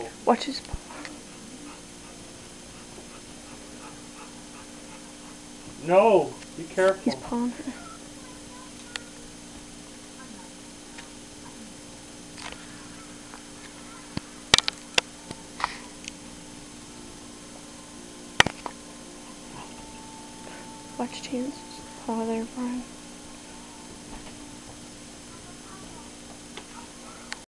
Watch his paw. No, be careful. He's pawing her. Watch Chance's paw there, Brian.